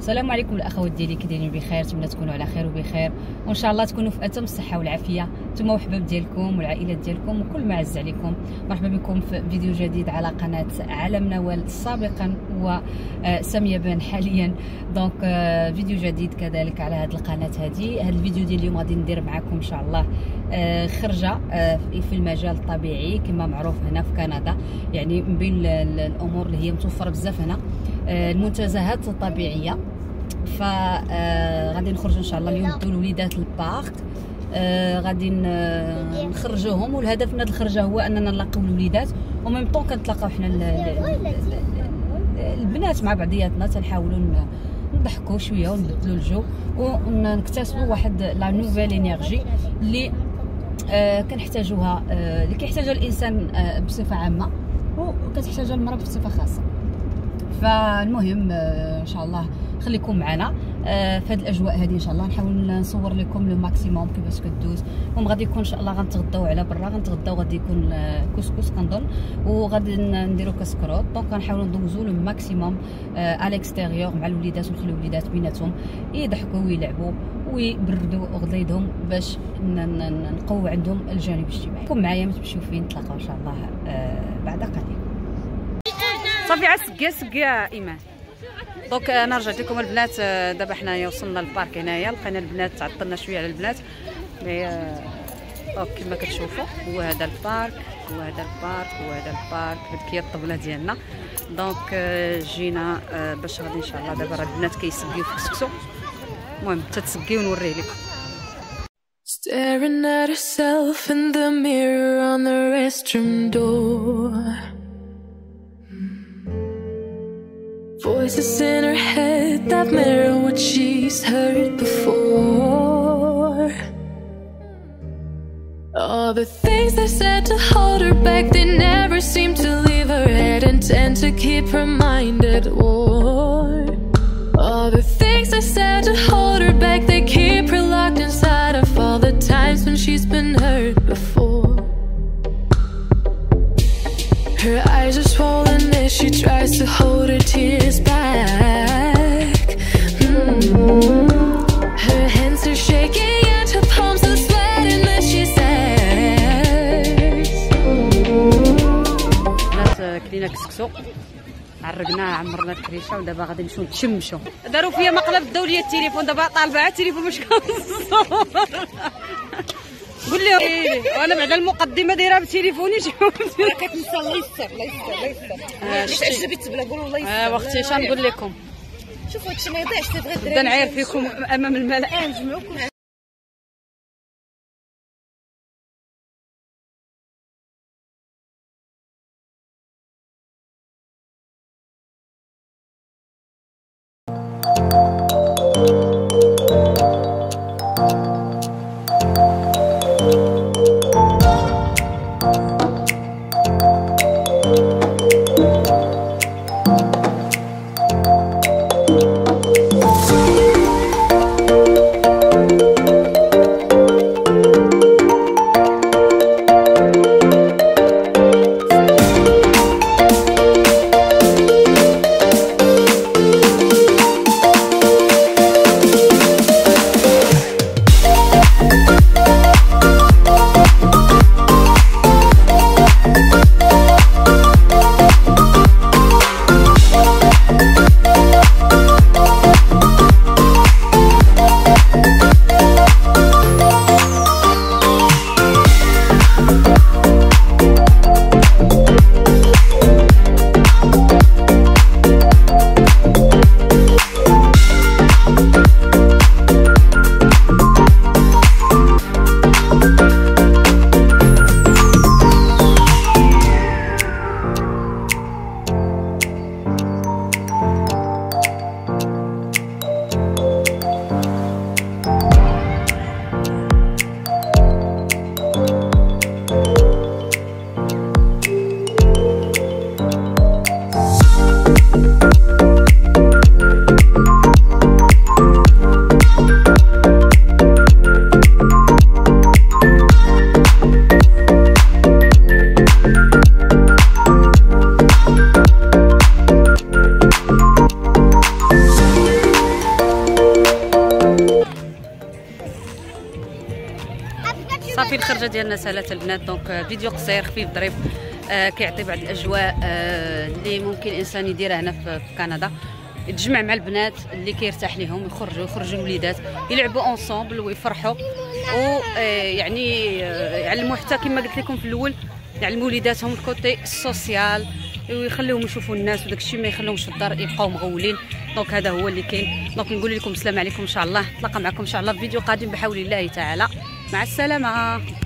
السلام عليكم الاخوات ديالي، كي دايرين بخير؟ نتمنى تكونوا على خير وبخير، وان شاء الله تكونوا في اتم الصحه والعافيه نتوما وحباب ديالكم والعائلات ديالكم وكل ما عز عليكم. مرحبا بكم في فيديو جديد على قناه عالم نوال سابقا وساميه بان حاليا. دونك فيديو جديد كذلك على هذه القناه. هذا الفيديو ديال اليوم غادي ندير معكم ان شاء الله خرجه في المجال الطبيعي كما معروف هنا في كندا، يعني من بين الامور اللي هي متوفره بزاف هنا المنتزهات الطبيعيه. فغادي نخرجوا ان شاء الله اليوم ندو الوليدات للبارك، غادي نخرجوهم، والهدف من هذه الخرجه هو اننا نلاقيو الوليدات وميم طون كنتلاقاو حنا البنات مع بعضياتنا، تنحاولوا نضحكوا شويه ونبدلوا الجو ونكتسبوا واحد لا نوفيل انرجي اللي كنحتاجوها، اللي كيحتاجها الانسان بصفه عامه وكتحتاجها المراه بصفه خاصه. فالمهم ان شاء الله خليكم معنا في هذه الاجواء هذه. ان شاء الله نحاول نصور لكم لو ماكسيموم كيفاش كدوز. المهم غادي يكون ان شاء الله غنتغداو على برا، غنتغداو غادي يكون كسكس كنظن، وغادي نديرو كسكروط. دونك غنحاولوا ندوزو لو ماكسيموم على الاكستيريور مع الوليدات، ونخليو الوليدات بيناتهم يضحكوا ويلعبوا ويبردوا غليظهم باش نقوي عندهم الجانب الاجتماعي. كون معايا ما تمشيو فين، نتلاقاو ان شاء الله بعد قليل. صافي عا سقا ايمان. دونك انا رجعت لكم البنات. دابا حنايا وصلنا للبارك هنايا، لقينا البنات تعطلنا شويه على البنات. دونك كما كتشوفوا هو هذا البارك، هو هذا البارك، هو هذا البارك. هذيك هي الطبله ديالنا. دونك جينا باش غادي ان شاء الله دابا راه البنات كيسقيو في السكسو. المهم تتسقيو ونوريه لكم. Staring at herself in the mirror on the restroom door. Voices in her head that mirror what she's heard before. All the things they said to hold her back, they never seem to leave her head and tend to keep her mind at war. All the things they said to hold her back, they keep her locked inside of all the times when she's been hurt before. Her eyes are swollen as she tries to hold her tears back. Her hands are shaking and her palms are sweating as she says. الناس كلينا كسكسو، عرقناه عمرنا الكريشه، ودابا غادي نمشيو نتشمشوا. داروا فيا مقلب داو ليا التليفون، دابا طالبه على التليفون باش كنصور. قول لهم وانا بعد المقدمه دايره بتليفوني. شوف كتنسى. الله يستر الله يستر الله يستر. علاش عجبت التبله؟ قولوا الله يستر. وقتي اش نقول لكم؟ شوفوا هادشي ما يضيعش، تبغي الدراري نبدا نعاير فيكم امام الملأ. نجمعوكم. صافي الخرجه ديالنا سالات البنات. دونك فيديو قصير خفيف ظريف كيعطي بعض الاجواء اللي ممكن الانسان يديرها هنا في كندا، يتجمع مع البنات اللي كيرتاح ليهم، يخرجوا الوليدات يلعبوا اونصومبل ويفرحوا، ويعني يعلموا حتى كما قلت لكم في الاول، يعلموا وليداتهم الكوتي السوسيال ويخليهم يشوفوا الناس، وداك الشيء ما يخليهمش في الدار يبقاو مغولين. دونك هذا هو اللي كاين. دونك نقول لكم السلام عليكم ان شاء الله، نتلاقى معكم ان شاء الله في فيديو قادم بحول الله تعالى. مع السلامه.